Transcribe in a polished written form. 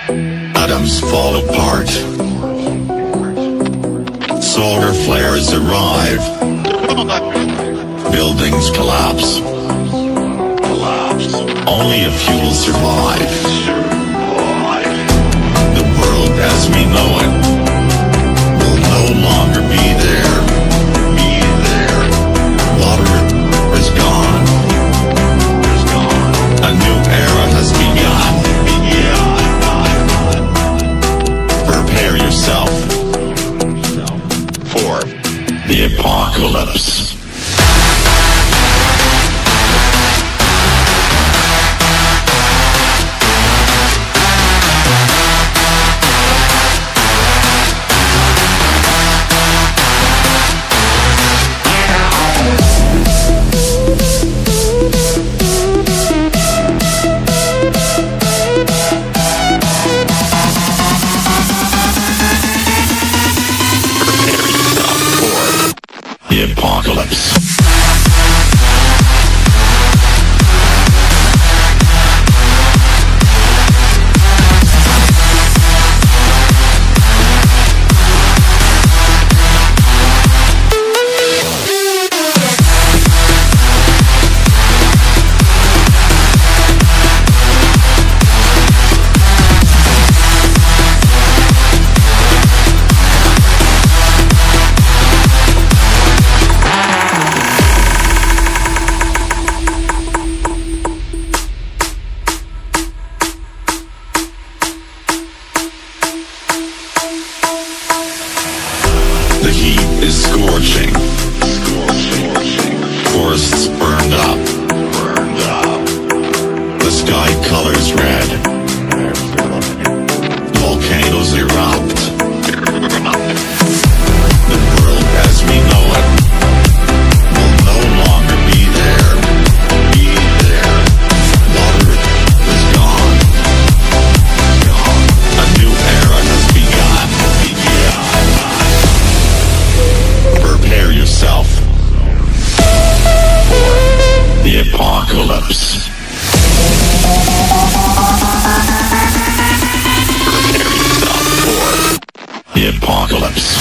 Atoms fall apart. Solar flares arrive. Buildings collapse. Only a few will survive. The world as we know it will no longer be there. Water is gone. A new era has begun. Prepare yourself for the apocalypse. The apocalypse. The heat is scorching. Forests burned up. The sky colors red. Volcanoes erupt. The world as we know it will no longer be there. Water is gone. A new era has begun. Prepare yourself for the apocalypse. Prepare yourself for the apocalypse.